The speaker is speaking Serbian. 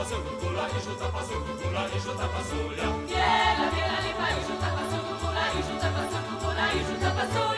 surukula, išu tapa surukula, išu tapa sulja. Bijela, bijela lipa, išu tapa surukula, išu tapa surukula, išu tapa surukula.